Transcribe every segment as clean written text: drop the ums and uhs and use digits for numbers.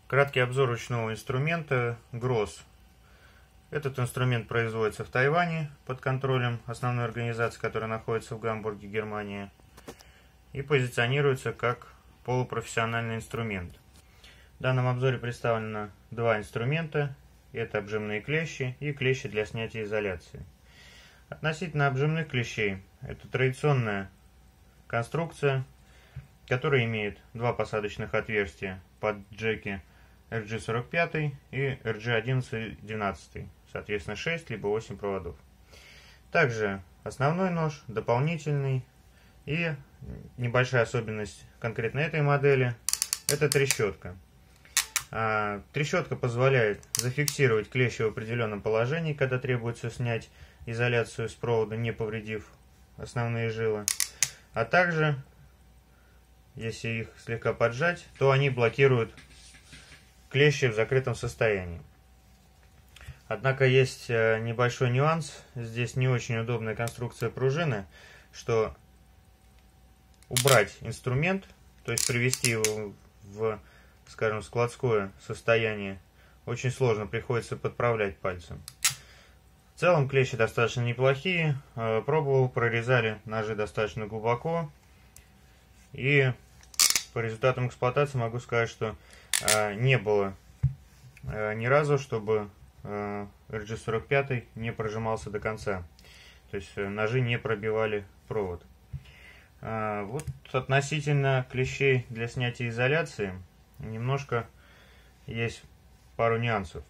Краткий обзор ручного инструмента Гросс. Этот инструмент производится в Тайване под контролем основной организации, которая находится в Гамбурге, Германия, и позиционируется как полупрофессиональный инструмент. В данном обзоре представлено два инструмента. Это обжимные клещи и клещи для снятия изоляции. Относительно обжимных клещей, это традиционная конструкция, которая имеет два посадочных отверстия под джеки RG45 и RG1112, соответственно 6 либо 8 проводов. Также основной нож, дополнительный, и небольшая особенность конкретно этой модели – это трещотка. Трещотка позволяет зафиксировать клещи в определенном положении, когда требуется снять изоляцию с провода, не повредив основные жилы. А также, если их слегка поджать, то они блокируют клещи в закрытом состоянии. Однако есть небольшой нюанс. Здесь не очень удобная конструкция пружины, что убрать инструмент, то есть привести его в, скажем, складское состояние, очень сложно, приходится подправлять пальцем. В целом клещи достаточно неплохие. Пробовал, прорезали ножи достаточно глубоко. И по результатам эксплуатации могу сказать, что не было ни разу, чтобы RG45 не прожимался до конца. То есть ножи не пробивали провод. Вот относительно клещей для снятия изоляции немножко есть пару нюансов.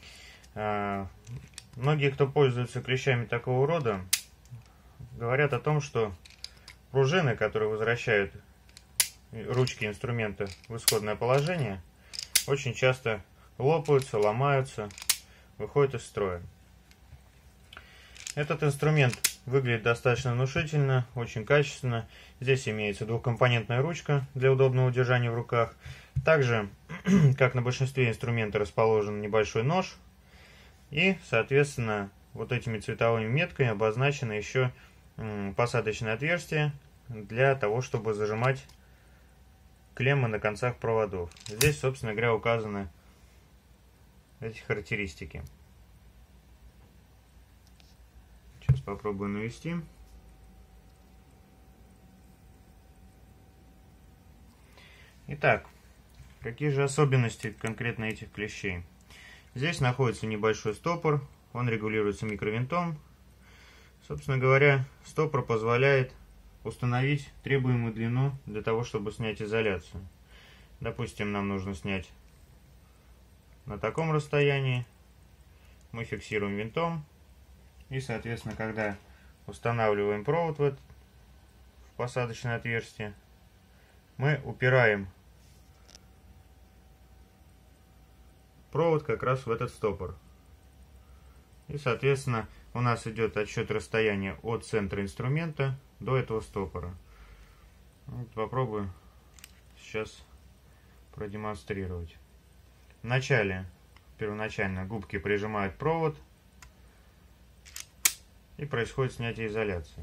Многие, кто пользуется клещами такого рода, говорят о том, что пружины, которые возвращают ручки инструмента в исходное положение, очень часто лопаются, ломаются, выходят из строя. Этот инструмент выглядит достаточно внушительно, очень качественно. Здесь имеется двухкомпонентная ручка для удобного удержания в руках. Также, как на большинстве инструментов, расположен небольшой нож. И, соответственно, вот этими цветовыми метками обозначено еще посадочное отверстие для того, чтобы зажимать клеммы на концах проводов. Здесь, собственно говоря, указаны эти характеристики. Сейчас попробую навести. Итак, какие же особенности конкретно этих клещей? Здесь находится небольшой стопор, он регулируется микровинтом. Собственно говоря, стопор позволяет установить требуемую длину для того, чтобы снять изоляцию. Допустим, нам нужно снять на таком расстоянии. Мы фиксируем винтом. И, соответственно, когда устанавливаем провод в посадочное отверстие, мы упираем провод как раз в этот стопор. И, соответственно, у нас идет отсчет расстояния от центра инструмента до этого стопора. Вот попробую сейчас продемонстрировать. Вначале, первоначально, губки прижимают провод и происходит снятие изоляции.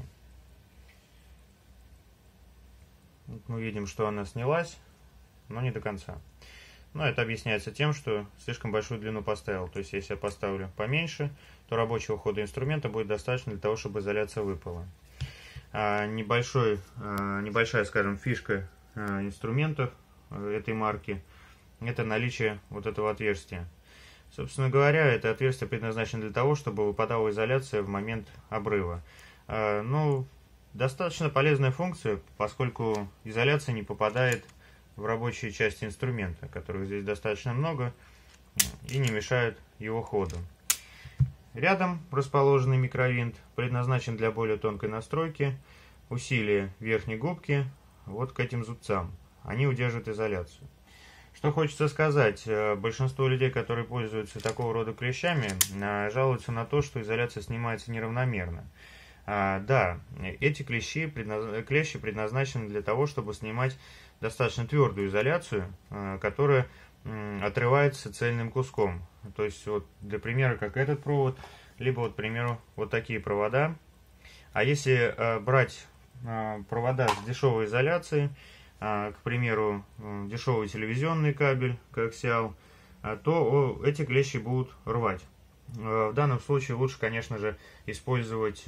Вот мы видим, что она снялась, но не до конца. Но это объясняется тем, что слишком большую длину поставил. То есть, если я поставлю поменьше, то рабочего хода инструмента будет достаточно для того, чтобы изоляция выпала. Небольшая, скажем, фишка инструментов этой марки – это наличие вот этого отверстия. Собственно говоря, это отверстие предназначено для того, чтобы выпадала изоляция в момент обрыва. Ну, достаточно полезная функция, поскольку изоляция не попадает в рабочие части инструмента, которых здесь достаточно много, и не мешают его ходу. Рядом расположенный микровинт предназначен для более тонкой настройки, усилия верхней губки вот к этим зубцам. Они удерживают изоляцию. Что хочется сказать, большинство людей, которые пользуются такого рода клещами, жалуются на то, что изоляция снимается неравномерно. Да, эти клещи предназначены для того, чтобы снимать достаточно твердую изоляцию, которая отрывается цельным куском. То есть, вот для примера, как этот провод, либо, вот, к примеру, вот такие провода. А если брать провода с дешевой изоляцией, к примеру, дешевый телевизионный кабель коаксиал, то эти клещи будут рвать. В данном случае лучше, конечно же, использовать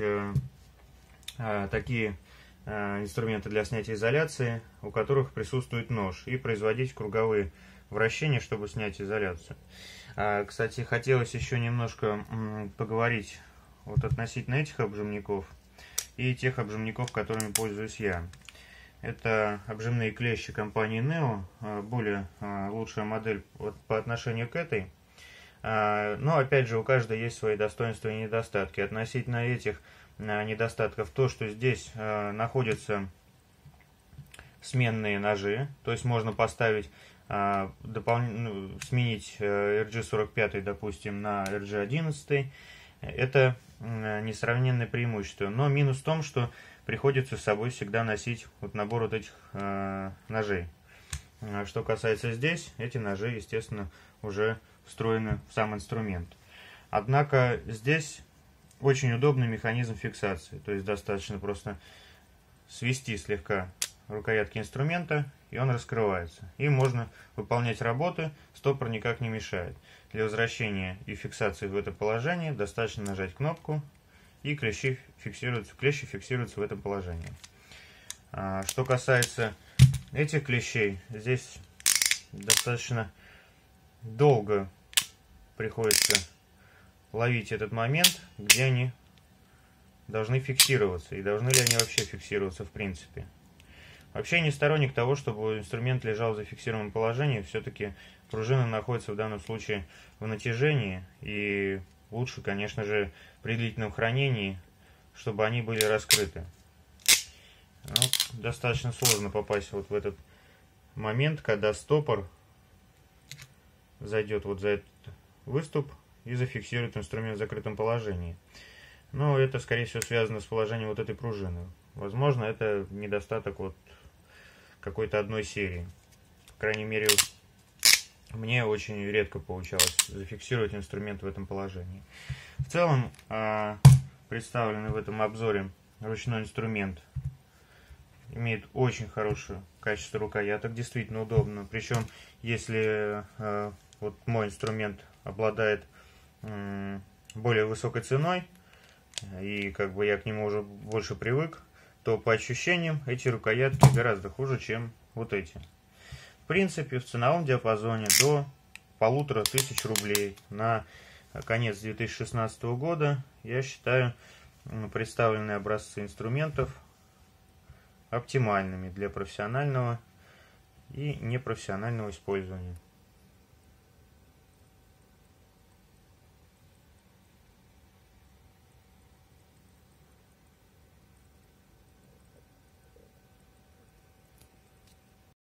такие инструменты для снятия изоляции, у которых присутствует нож, и производить круговые вращения, чтобы снять изоляцию. Кстати, хотелось еще немножко поговорить вот относительно этих обжимников и тех обжимников, которыми пользуюсь я. Это обжимные клещи компании Neo, более лучшая модель по отношению к этой. Но опять же, у каждой есть свои достоинства и недостатки. Относительно этих недостатков то, что здесь находятся сменные ножи, то есть можно поставить, сменить RG45, допустим, на RG11. Это несравненное преимущество. Но минус в том, что приходится с собой всегда носить вот набор вот этих ножей. Что касается здесь, эти ножи, естественно, уже встроены в сам инструмент. Однако здесь очень удобный механизм фиксации. То есть достаточно просто свести слегка рукоятки инструмента, и он раскрывается. И можно выполнять работы, стопор никак не мешает. Для возвращения и фиксации в это положение достаточно нажать кнопку, и клещи фиксируются в этом положении. Что касается этих клещей, здесь достаточно долго приходится ловить этот момент, где они должны фиксироваться, и должны ли они вообще фиксироваться в принципе. Вообще я не сторонник того, чтобы инструмент лежал в зафиксированном положении. Все-таки пружина находится в данном случае в натяжении, и лучше, конечно же, при длительном хранении, чтобы они были раскрыты. Достаточно сложно попасть вот в этот момент, когда стопор зайдет вот за этот выступ и зафиксирует инструмент в закрытом положении. Но это, скорее всего, связано с положением вот этой пружины. Возможно, это недостаток вот какой-то одной серии. По крайней мере, мне очень редко получалось зафиксировать инструмент в этом положении. В целом, представленный в этом обзоре ручной инструмент имеет очень хорошее качество рукояток, действительно удобно. Причем, если вот мой инструмент обладает более высокой ценой, и как бы я к нему уже больше привык, то по ощущениям эти рукоятки гораздо хуже, чем вот эти. В принципе, в ценовом диапазоне до 1500 рублей на конец 2016 года, я считаю представленные образцы инструментов оптимальными для профессионального и непрофессионального использования.